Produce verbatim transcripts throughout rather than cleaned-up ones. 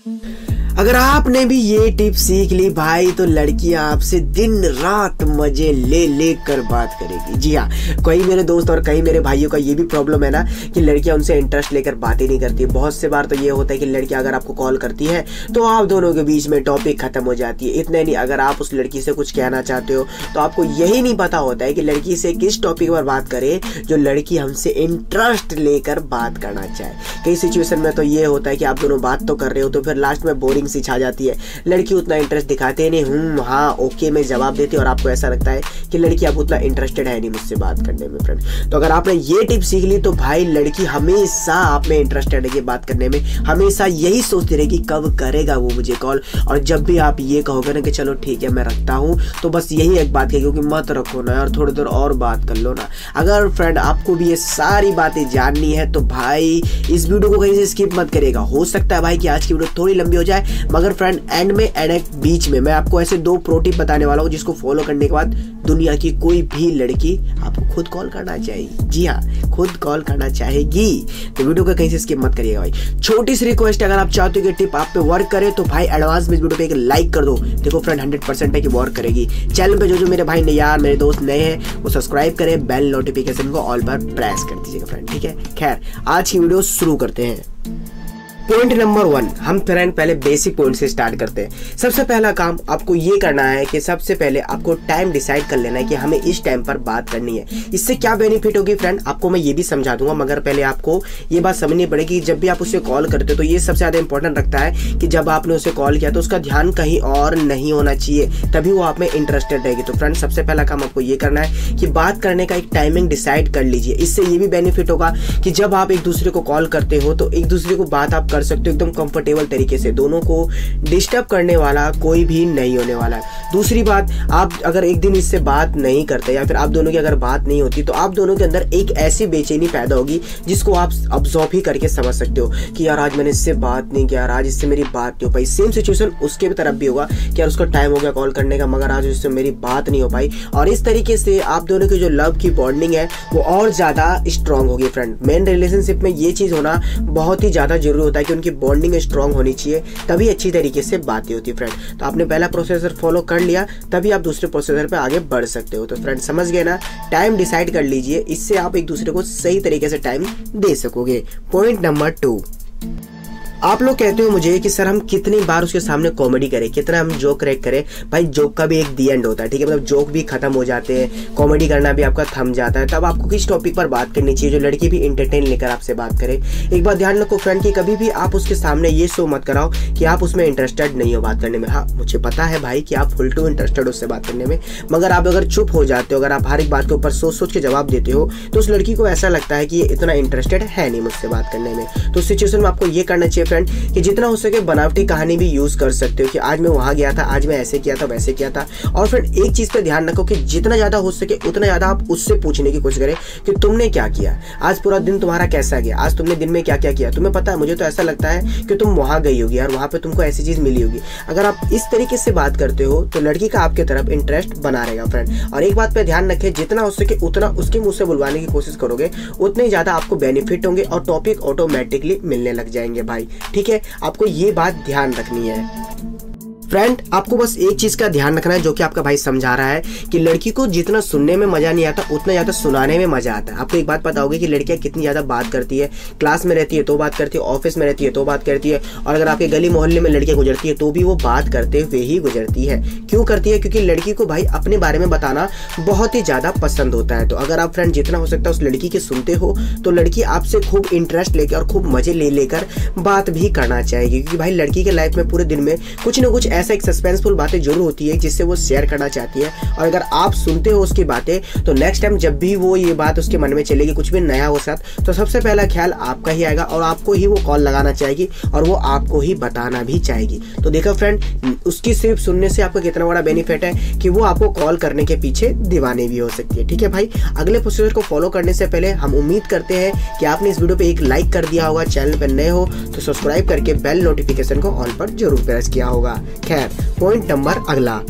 अगर आपने भी ये टिप सीख ली भाई तो लड़कियां आपसे दिन रात मजे ले ले कर बात करेगी। जी हाँ, कई मेरे दोस्त और कई मेरे भाइयों का ये भी प्रॉब्लम है ना कि लड़कियां उनसे इंटरेस्ट लेकर बातें नहीं करती। बहुत से बार तो ये होता है कि लड़कियां अगर आपको कॉल करती है तो आप दोनों के बीच में टॉपिक खत्म हो जाती है। इतने नहीं, अगर आप उस लड़की से कुछ कहना चाहते हो तो आपको यही नहीं पता होता है कि लड़की से किस टॉपिक पर बात करे जो लड़की हमसे इंटरेस्ट लेकर बात करना चाहे। कई सिचुएशन में तो ये होता है कि आप दोनों बात तो कर रहे हो तो फिर लास्ट में बोरिंग सी छा जाती है। लड़की उतना इंटरेस्ट दिखाते नहीं, हूँ हाँ ओके में जवाब देती और आपको ऐसा लगता है कि लड़की आप उतना इंटरेस्टेड है नहीं मुझसे बात करने में। फ्रेंड, तो अगर आपने ये टिप सीख ली तो भाई लड़की हमेशा आप में इंटरेस्टेड रहेगी बात करने में, हमेशा यही सोचती रहेगी कब करेगा वो मुझे कॉल। और जब भी आप ये कहोगे ना कि चलो ठीक है मैं रखता हूँ, तो बस यही एक बात कहेगी कि मत रखो ना यार, थोड़ी देर और बात कर लो ना। अगर फ्रेंड आपको भी ये सारी बातें जाननी है तो भाई इस वीडियो को कहीं से स्किप मत करेगा। हो सकता है भाई कि आज की वीडियो थोड़ी लंबी हो जाए, मगर फ्रेंड एंड में एंड बीच में मैं आपको ऐसे दो प्रो टिप बताने वाला हूँ जिसको फॉलो करने के बाद दुनिया की कोई भी लड़की आपको खुद कॉल करना चाहेगी। जी हाँ, खुद कॉल करना चाहेगी। तो वीडियो को कहीं से स्किप मत करिएगा भाई। छोटी सी रिक्वेस्ट, अगर आप चाहते हो कि टिप आप पे वर्क करे तो भाई एडवांस में इस वीडियो पे एक लाइक कर दो। देखो फ्रेंड, हंड्रेड परसेंट है कि वर्क करेगी। चैनल पे जो जो मेरे भाई ने यार मेरे दोस्त नए हैं वो सब्सक्राइब करें, बेल नोटिफिकेशन को ऑल पर प्रेस कर दीजिएगा फ्रेंड, ठीक है। खैर, आज की वीडियो शुरू करते हैं। पॉइंट नंबर वन, हम फ्रेंड पहले बेसिक पॉइंट से स्टार्ट करते हैं। सबसे पहला काम आपको ये करना है कि सबसे पहले आपको टाइम डिसाइड कर लेना है कि हमें इस टाइम पर बात करनी है। इससे क्या बेनिफिट होगी फ्रेंड, आपको मैं ये भी समझा दूंगा, मगर पहले आपको ये बात समझनी पड़ेगी। जब भी आप उसे कॉल करते हो तो ये सबसे ज्यादा इंपॉर्टेंट रखता है कि जब आपने उसे कॉल किया तो उसका ध्यान कहीं और नहीं होना चाहिए, तभी वो आप में इंटरेस्टेड रहेगी। तो फ्रेंड, सबसे पहला काम आपको ये करना है कि बात करने का एक टाइमिंग डिसाइड कर लीजिए। इससे ये भी बेनिफिट होगा कि जब आप एक दूसरे को कॉल करते हो तो एक दूसरे को बात आप कर सकते हो एकदम कंफर्टेबल तरीके से, दोनों को डिस्टर्ब करने वाला कोई भी नहीं होने वाला है। दूसरी बात, आप अगर एक दिन इससे बात नहीं करते या फिर आप दोनों की अगर बात नहीं होती तो आप दोनों के अंदर एक ऐसी बेचैनी पैदा होगी जिसको आप ऑब्जर्व ही करके समझ सकते हो कि यार आज मैंने इससे बात नहीं किया, आज इससे मेरी बात नहीं हो पाई। सेम सिचुएशन उसके तरफ भी होगा कि यार उसका टाइम हो गया कॉल करने का मगर आज उससे मेरी बात नहीं हो पाई। और इस तरीके से आप दोनों की जो लव की बॉन्डिंग है वो और ज्यादा स्ट्रांग होगी। फ्रेंड, मेन रिलेशनशिप में ये चीज होना बहुत ही ज्यादा जरूरी होता है कि उनकी बॉन्डिंग स्ट्रांग होनी चाहिए, तभी अच्छी तरीके से बातें होती है। फ्रेंड, तो आपने पहला प्रोसेसर फॉलो कर लिया तभी आप दूसरे प्रोसेसर पे आगे बढ़ सकते हो। तो फ्रेंड, समझ गए ना, टाइम डिसाइड कर लीजिए, इससे आप एक दूसरे को सही तरीके से टाइम दे सकोगे। पॉइंट नंबर टू, आप लोग कहते हो मुझे कि सर हम कितनी बार उसके सामने कॉमेडी करें, कितना हम जोक क्रैक करें। भाई जोक का भी एक दी एंड होता है, ठीक है, मतलब जोक भी खत्म हो जाते हैं, कॉमेडी करना भी आपका थम जाता है। तब आपको किस टॉपिक पर बात करनी चाहिए जो लड़की भी इंटरटेन लेकर आपसे बात करे। एक बात ध्यान रखो फ्रेंड कि कभी भी आप उसके सामने ये शो मत कराओ कि आप उसमें इंटरेस्टेड नहीं हो बात करने में। हाँ, मुझे पता है भाई कि आप फुल टू इंटरेस्टेड उससे बात करने में, मगर आप अगर चुप हो जाते हो, अगर आप हर एक बात के ऊपर सोच सोच के जवाब देते हो तो उस लड़की को ऐसा लगता है कि ये इतना इंटरेस्टेड है नहीं मुझसे बात करने में। तो उस सिचुएशन में आपको ये करना चाहिए फ्रेंड कि जितना हो सके बनावटी कहानी भी यूज कर सकते हो कि आज मैं वहां गया था, आज मैं ऐसे किया था, वैसे किया था। और फिर एक चीज पे ध्यान रखो कि जितना ज्यादा हो सके उतना ज्यादा आप उससे पूछने की कोशिश करें कि तुमने क्या किया, आज पूरा दिन तुम्हारा कैसा गया, आज तुमने दिन में क्या क्या किया, तुम्हें पता है मुझे तो ऐसा लगता है कि तुम वहां गई होगी यार, वहां पे तुमको ऐसी चीज मिली होगी। अगर आप इस तरीके से बात करते हो तो लड़की का आपके तरफ इंटरेस्ट बना रहेगा फ्रेंड। और एक बात पे ध्यान रखें, जितना हो सके उतना उसके मुंह से बुलवाने की कोशिश करोगे उतने ज्यादा आपको बेनिफिट होंगे और टॉपिक ऑटोमेटिकली मिलने लग जाएंगे भाई, ठीक है। आपको ये बात ध्यान रखनी है। फ्रेंड, आपको बस एक चीज का ध्यान रखना है जो कि आपका भाई समझा रहा है कि लड़की को जितना सुनने में मजा नहीं आता उतना ज्यादा सुनाने में मजा आता है। आपको एक बात पता होगी कि लड़कियां कितनी ज्यादा बात करती है, क्लास में रहती है तो बात करती है, ऑफिस में रहती है तो बात करती है, और अगर आपके गली मोहल्ले में लड़कियां गुजरती है तो भी वो बात करते हुए ही गुजरती है। क्यों करती है? क्योंकि लड़की को भाई अपने बारे में बताना बहुत ही ज्यादा पसंद होता है। तो अगर आप फ्रेंड जितना हो सकता है उस लड़की के सुनते हो तो लड़की आपसे खूब इंटरेस्ट लेकर और खूब मजे ले लेकर बात भी करना चाहेगी, क्योंकि भाई लड़की के लाइफ में पूरे दिन में कुछ ना कुछ ऐसा एक सस्पेंसफुल बातें जरूर होती है जिससे वो शेयर करना चाहती है। और अगर आप सुनते हो उसकी बातें तो नेक्स्ट टाइम जब भी वो ये बात उसके मन में चलेगी कुछ भी नया हो साथ, तो सबसे पहला ख्याल आपका ही आएगा और आपको ही वो कॉल लगाना चाहेगी और वो आपको ही बताना भी चाहेगी। तो देखो फ्रेंड, उसकी सिर्फ सुनने से आपको कितना बड़ा बेनिफिट है कि वो आपको कॉल करने के पीछे दीवाने भी हो सकती है, ठीक है भाई। अगले प्रोसीजर को फॉलो करने से पहले हम उम्मीद करते हैं कि आपने इस वीडियो पे एक लाइक कर दिया होगा, चैनल पर नए हो तो सब्सक्राइब करके बेल नोटिफिकेशन को ऑल पर जरूर प्रेस किया होगा। खैर, पॉइंट नंबर अगला,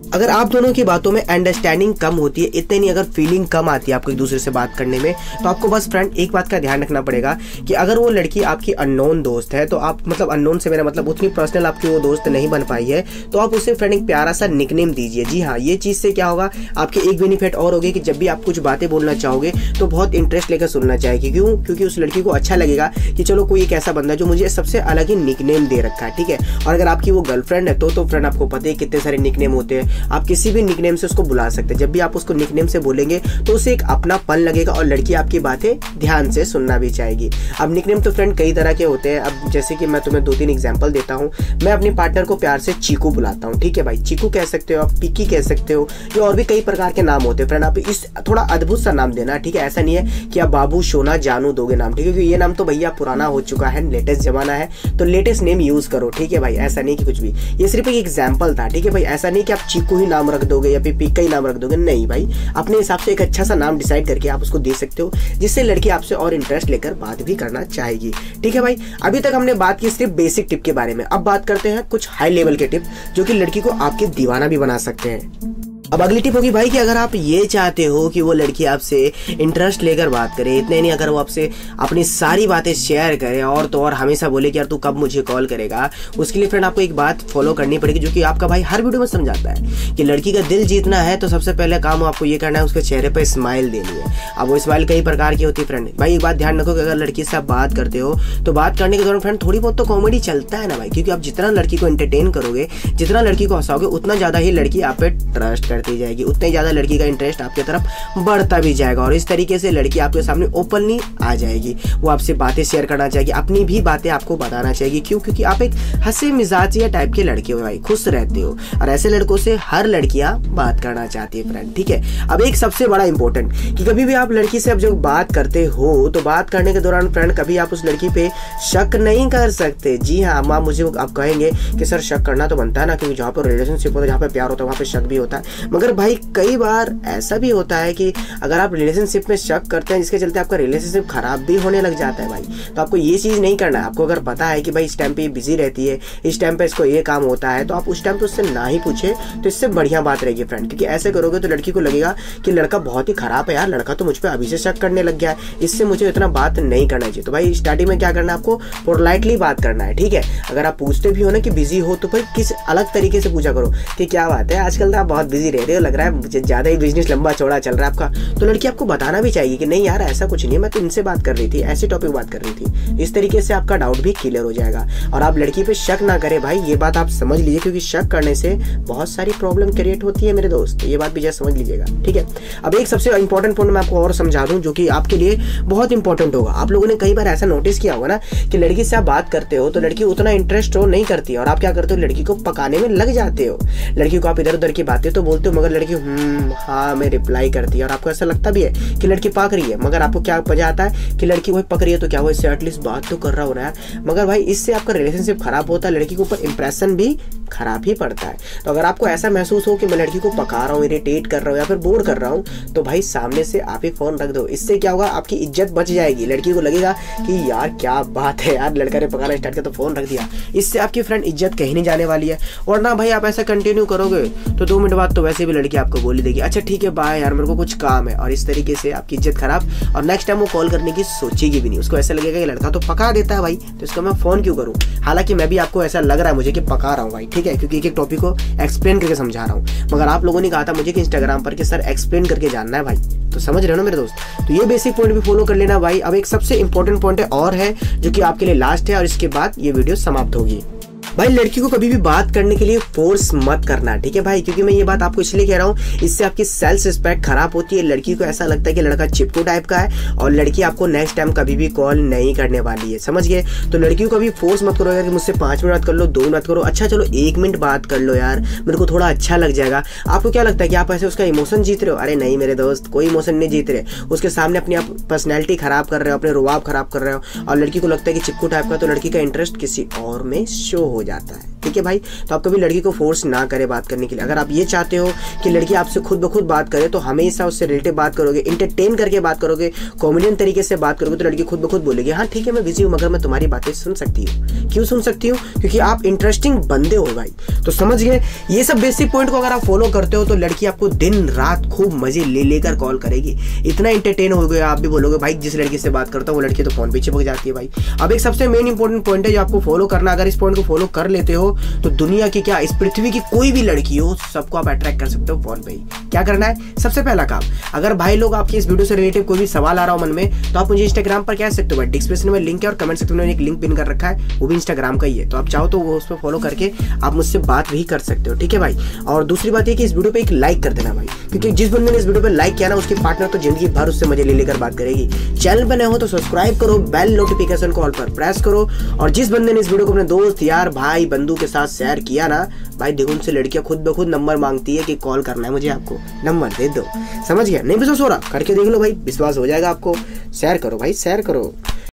अगर आप दोनों की बातों में अंडरस्टैंडिंग कम होती है, इतने नहीं, अगर फीलिंग कम आती है आपको एक दूसरे से बात करने में, तो आपको बस फ्रेंड एक बात का ध्यान रखना पड़ेगा कि अगर वो लड़की आपकी अननोन दोस्त है, तो आप मतलब अननोन से मेरा मतलब उतनी पर्सनल आपकी वो दोस्त नहीं बन पाई है, तो आप उसे फ्रेंड एक प्यारा सा निकनेम दीजिए। जी हाँ, ये चीज़ से क्या होगा, आपके एक बेनिफिट और होगी कि जब भी आप कुछ बातें बोलना चाहोगे तो बहुत इंटरेस्ट लेकर सुनना चाहेगी। क्यों? क्योंकि उस लड़की को अच्छा लगेगा कि चलो कोई एक ऐसा बंदा जो मुझे सबसे अलग ही निकनेम दे रखा है, ठीक है। और अगर आपकी वो गर्लफ्रेंड है तो तो फ्रेंड आपको पता है कितने सारे निकनेम होते हैं, आप किसी भी निकनेम से उसको बुला सकते हैं। जब भी आप उसको निकनेम से बोलेंगे तो उसे एक अपनापन लगेगा और लड़की आपकी बातें ध्यान से सुनना भी चाहेगी। अब निकनेम तो फ्रेंड कई तरह के होते हैं। अब जैसे कि मैं तुम्हें दो तीन एग्जांपल देता हूँ। मैं अपने पार्टनर को प्यार से चीकू बुलाता हूँ, ठीक है भाई, चीकू कह सकते हो आप, पिकी कह सकते हो, या और भी कई प्रकार के नाम होते हैं फ्रेंड। आप इस थोड़ा अद्भुत सा नाम देना, ठीक है। ऐसा नहीं है कि आप बाबू, सोना, जानू दोगे नाम, ठीक है, क्योंकि ये नाम तो भैया पुराना हो चुका है, लेटेस्ट जमाना है, तो लेटेस्ट नेम यूज करो, ठीक है भाई। ऐसा नहीं कि कुछ भी, ये सिर्फ एक एग्जाम्पल था, ठीक है भाई। ऐसा नहीं कि आप चीकू ही नाम रख दोगे या फिर पिक्का ही नाम रख दोगे, नहीं भाई। अपने हिसाब से एक अच्छा सा नाम डिसाइड करके आप उसको दे सकते हो, जिससे लड़की आपसे और इंटरेस्ट लेकर बात भी करना चाहेगी, ठीक है भाई। अभी तक हमने बात की सिर्फ बेसिक टिप के बारे में, अब बात करते हैं कुछ हाई लेवल के टिप जो कि लड़की को आपके दीवाना भी बना सकते हैं। अब अगली टिप होगी भाई कि अगर आप ये चाहते हो कि वो लड़की आपसे इंटरेस्ट लेकर बात करे, इतने नहीं, अगर वो आपसे अपनी सारी बातें शेयर करे और तो और हमेशा बोले कि यार तू कब मुझे कॉल करेगा, उसके लिए फ्रेंड आपको एक बात फॉलो करनी पड़ेगी जो कि आपका भाई हर वीडियो में समझाता है कि लड़की का दिल जीतना है तो सबसे पहले काम आपको ये करना है, उसके चेहरे पर स्माइल देनी है। अब वो स्माइल कई प्रकार की होती है फ्रेंड। भाई एक बात ध्यान रखो कि अगर लड़की से आप बात करते हो तो बात करने के दौरान फ्रेंड थोड़ी बहुत तो कॉमेडी चलता है ना भाई, क्योंकि आप जितना लड़की को एंटरटेन करोगे, जितना लड़की को हंसाओगे, उतना ज़्यादा ही लड़की आप पे ट्रस्ट करती जाएगी, उतना ही ज़्यादा लड़की का इंटरेस्ट आपकी तरफ बढ़ता भी जाएगा और इस तरीके से लड़की आपके सामने ओपनली आ जाएगी। वो आपसे बातें शेयर करना चाहेगी, अपनी भी बातें आपको बताना चाहेगी। क्यों? क्योंकि आप एक हंसे मिजाजिया टाइप के लड़के हो भाई, खुश रहते हो और ऐसे लड़कों से हर लड़कियां बात करना चाहती है फ्रेंड, ठीक है। अब एक सबसे बड़ा इंपॉर्टेंट कि कभी भी आप लड़की से अब जब बात करते हो तो बात करने के दौरान फ्रेंड कभी आप उस लड़की पे शक नहीं कर सकते। जी हाँ, माँ मुझे आप कहेंगे कि सर शक करना तो बनता है ना, क्योंकि जहाँ पर रिलेशनशिप होता है, जहाँ पे प्यार होता है, वहाँ पे शक भी होता है। मगर भाई कई बार ऐसा भी होता है कि अगर आप रिलेशनशिप में शक करते हैं जिसके चलते आपका रिलेशनशिप खराब भी होने लग जाता है भाई, तो आपको ये चीज़ नहीं करना है। आपको अगर पता है कि भाई इस टाइम पे ये बिजी रहती है, इस टाइम पे इसको ये काम होता है, तो आप उस टाइम पे उससे ना ही पूछे तो इससे बढ़िया बात रहेगी फ्रेंड। क्योंकि ऐसे करोगे तो लड़की को लगेगा कि लड़का बहुत ही खराब है यार, लड़का तो मुझ पर अभी से शक करने लग गया है, इससे मुझे इतना बात नहीं करना चाहिए। तो भाई स्टार्टिंग में क्या करना है, आपको पोलाइटली बात करना है, ठीक है। अगर आप पूछते भी हो ना कि बिजी हो तो भाई किस अलग तरीके से पूछा करो कि क्या बात है आजकल तो आप बहुत बिजी रह रहे हो, लग रहा है मुझे ज़्यादा ही बिजनेस लंबा चौड़ा चल रहा है आपका। तो लड़की आपको बताना भी चाहिए कि नहीं यार ऐसा कुछ नहीं है, मैं तो इनसे बात कर रही थी, ऐसे टॉपिक बात कर रही थी। इस तरीके से आपका डाउट भी क्लियर हो जाएगा और आप लड़की पे शक ना करें भाई, ये बात आप समझ लीजिए, क्योंकि शक करने से बहुत सारी प्रॉब्लम क्रिएट होती है मेरे दोस्त, ये बात भी जरा समझ लीजिएगा, ठीक है। अब एक सबसे इंपॉर्टेंट पॉइंट मैं आपको और समझा दूं जो कि आपके लिए बहुत इंपॉर्टेंट होगा। आप लोगों ने कई बार ऐसा नोटिस किया होगा ना कि लड़की से आप बात करते हो तो लड़की उतना इंटरेस्ट हो नहीं करती है और आप क्या करते हो, लड़की को पकाने में लग जाते हो। लड़की को आप इधर उधर की बातें तो बोलते हो मगर लड़की हम्म हाँ में रिप्लाई करती है और आपको ऐसा लगता भी है कि लड़की पक रही है, मगर आपको क्या मजा आता है कि लड़की वही पक रही है तो क्या वो इससे एटलीस्ट बात तो कर रहा हो रहा है। मगर भाई इससे आपका रिलेशनशिप खराब होता है, लड़की के ऊपर इंप्रेशन भी खराब ही पड़ता है। तो अगर आपको ऐसा महसूस हो कि मैं लड़की को पका रहा हूँ, इरिटेट कर रहा हूँ या फिर बोर कर रहा हूँ, तो भाई सामने से आप ही फोन रख दो। इससे क्या होगा, आपकी इज्जत बच जाएगी। लड़की को लगेगा कि यार क्या बात है यार, लड़का ने पकाना स्टार्ट किया तो फोन रख दिया। इससे आपकी फ्रेंड इज्जत कहीं नहीं जाने वाली है। और ना भाई आप ऐसा कंटिन्यू करोगे तो दो मिनट बाद तो वैसे भी लड़की आपको बोली देगी अच्छा ठीक है बाय यार मेरे को कुछ काम है, और इस तरीके से आपकी इज्जत खराब और नेक्स्ट टाइम वो कॉल करने की सोचेगी भी नहीं। उसको ऐसा लगेगा कि लड़का तो पका देता है भाई, तो इसको मैं फोन क्यों करूँ। हालांकि मैं भी आपको ऐसा लग रहा है मुझे कि पका रहा हूँ भाई, ठीक है, क्योंकि एक एक टॉपिक को एक्सप्लेन करके समझा रहा हूँ। मगर आप लोगों ने कहा था मुझे कि इंस्टाग्राम पर कि सर एक्सप्लेन करके जानना है भाई, तो समझ रहे हो ना मेरे दोस्त। तो ये बेसिक पॉइंट भी फॉलो कर लेना भाई। अब एक सबसे इंपॉर्टेंट पॉइंट है और है जो कि आपके लिए लास्ट है और इसके बाद ये वीडियो समाप्त होगी। भाई लड़की को कभी भी बात करने के लिए फोर्स मत करना, ठीक है भाई, क्योंकि मैं ये बात आपको इसलिए कह रहा हूँ, इससे आपकी सेल्फ रिस्पेक्ट खराब होती है। लड़की को ऐसा लगता है कि लड़का चिपकू टाइप का है और लड़की आपको नेक्स्ट टाइम कभी भी कॉल नहीं करने वाली है, समझ गए। तो लड़की को कभी फोर्स मत करो यार कि मुझसे पाँच मिनट बात कर लो, दो मिनट करो, अच्छा चलो एक मिनट बात कर लो यार, मेरे को थोड़ा अच्छा लग जाएगा। आपको क्या लगता है कि आप ऐसे उसका इमोशन जीत रहे हो? अरे नहीं मेरे दोस्त, कोई इमोशन नहीं जीत रहे, उसके सामने अपनी आप पर्सनैलिटी खराब कर रहे हो, अपने रुआब खराब कर रहे हो और लड़की को लगता है कि चिपकू टाइप का, तो लड़की का इंटरेस्ट किसी और में शो हो जाता है। ठीक है भाई। तो आप कभी लड़की को फोर्स ना करें बात करने के लिए। अगर आप ये चाहते हो कि लड़की आपसे खुद ब खुद बात करे तो हमेशा उससे रिलेटिव बात करोगे, इंटरटेन करके बात करोगे, कॉमेडियन तरीके से बात करोगे तो लड़की खुद ब खुद बोलेगी हाँ ठीक है मैं बिजी हूँ मगर मैं तुम्हारी बातें सुन सकती हूँ। क्यों सुन सकती हूँ? क्योंकि आप इंटरेस्टिंग बंदे हो भाई। तो समझ गए, ये सब बेसिक पॉइंट को अगर आप फॉलो करते हो तो लड़की आपको दिन रात खूब मजे ले लेकर कॉल करेगी। इतना इंटरटेन हो गया आप भी बोलोगे भाई जिस लड़की से बात करता हूँ वो लड़की तो फोन पे चिपक जाती है भाई। अब एक सबसे मेन इंपॉर्टेंट पॉइंट है जो आपको फॉलो करना, अगर इस पॉइंट को फॉलो कर लेते हो तो दुनिया की क्या इस पृथ्वी की कोई भी लड़की हो सबको आप अट्रैक्ट कर सकते हो फोन पे ही। क्या करना है? सबसे पहला काम, अगर भाई लोग आपकी इस वीडियो से रिलेटेड कोई भी सवाल आ रहा हो मन में तो आप मुझे इंस्टाग्राम पर कह सकते हो भाई, डिस्क्रिप्शन में लिंक है और कमेंट सेक्शन में एक लिंक पिन कर रखा है, वो भी इंस्टाग्राम का ही है। तो आप चाहो तो वो उस पर फॉलो करके आप मुझसे बात भी कर सकते हो, ठीक है भाई। और दूसरी बात ये कि इस वीडियो पे एक लाइक कर देना भाई, क्योंकि जिस बंदे ने इस वीडियो पे लाइक किया ना उसकी पार्टनर तो जिंदगी भर उससे मजे ले लेकर बात करेगी। चैनल पर नए हो तो सब्सक्राइब करो, बेल नोटिफिकेशन को ऑल पर प्रेस करो। और जिस बंदे ने इस वीडियो को अपने दोस्त यार भाई बंधु के साथ शेयर किया ना भाई, देखो उनसे लड़कियां खुद ब खुद नंबर मांगती है कि कॉल करना है मुझे, आपको नंबर दे दो। समझ गया? नहीं विश्वास हो रहा करके देख लो भाई, विश्वास हो जाएगा आपको। शेयर करो भाई, शेयर करो।